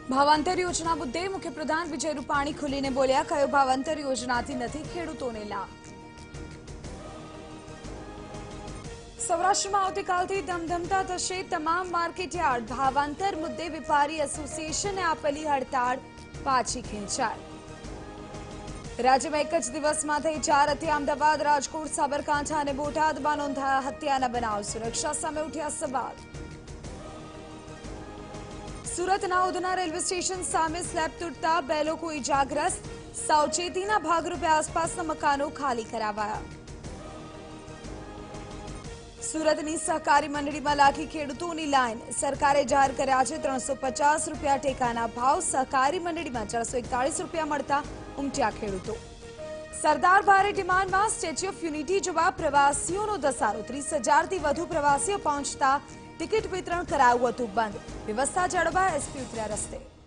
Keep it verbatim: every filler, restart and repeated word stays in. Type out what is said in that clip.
ભાવાંતર યોજના મુદ્દે મુખ્યપ્રધાન વિજય રૂપાણી ખુલીને બોલ્યા, કયો ભાવાંતર યોજનાથી નથી ખેડૂતોને લાભ। સૌરાષ્ટ્રમાં આવતીકાલથી ધમધમતા થશે તમામ માર્કેટયાર્ડ। ભાવાંતર મુદ્દે વેપારી એસોસિએશને આપેલી હડતાળ પાછી ખેંચાઈ। રાજ્યમાં એક જ દિવસમાં થઈ ચાર હત્યા। અમદાવાદ, રાજકોટ, સાબરકાંઠા અને બોટાદમાં નોંધાયા હત્યાના બનાવ। સુરક્ષા સામે ઉઠ્યા સવાલ। સુરતના ઉધના રેલવે સ્ટેશન સામે સ્લેબ તૂટતા બે લોકો ઇજાગ્રસ્ત। સાવચેતીના ભાગરૂપે આસપાસના મકાનો ખાલી કરાવાયા। સુરતની સહકારી મંડળીમાં લાગી ખેડૂતોની લાઈન। સરકારે જાહેર કર્યા છે ત્રણસો પચાસ રૂપિયા ટેકાના ભાવ। સહકારી મંડળીમાં ચારસો એકતાળીસ રૂપિયા મળતા ઉમટ્યા ખેડૂતો। સરદાર ભારે ડિમાન્ડમાં સ્ટેચ્યુ ઓફ યુનિટી જોવા પ્રવાસીઓનો ધસારો। ત્રીસ હજારથી વધુ પ્રવાસીઓ પહોંચતા ટિકિટ વિતરણ કરાયું હતું બંધ। વ્યવસ્થા જળવાઈ, એસપી ઉતર્યા રસ્તે।